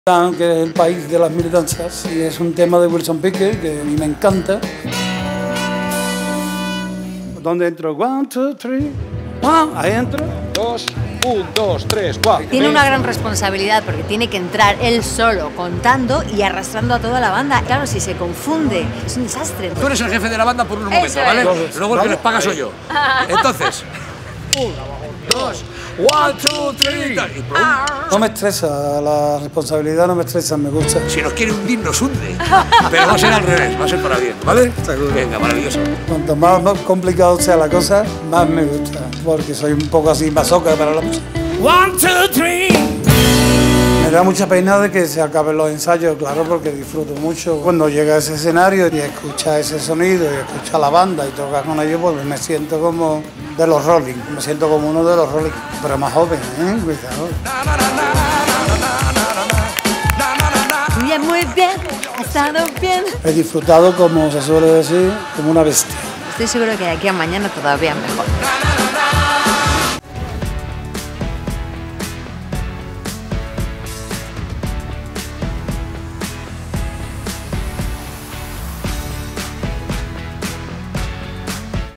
Que es el país de las militancias, y es un tema de Wilson Pickett que a mí me encanta. ¿Dónde entro? 1, 2, 3. Ahí entro. 2, 1, 2, 3, 4. Tiene una gran responsabilidad porque tiene que entrar él solo contando y arrastrando a toda la banda. Claro, si se confunde, es un desastre. Tú eres el jefe de la banda por unos momentos, ¿vale? Luego el que les paga soy yo. Entonces, 1, 2, 1, 2, 3. No me estresa, la responsabilidad no me estresa, me gusta. Si nos quiere hundir, nos hunde. Pero va a ser al revés, va a ser para bien, ¿vale? Seguro. Venga, maravilloso. Cuanto más complicado sea la cosa, más me gusta. Porque soy un poco así masoca para la música. 1, 2, 3. Me da mucha pena de que se acaben los ensayos, claro, porque disfruto mucho cuando llega a ese escenario y escucha ese sonido y escucha la banda y toca con ellos, pues me siento como de los Rolling, me siento como uno de los Rolling, pero más joven, cuidado. Muy bien, ha estado bien. He disfrutado, como se suele decir, como una bestia. Estoy seguro que de aquí a mañana todavía mejor.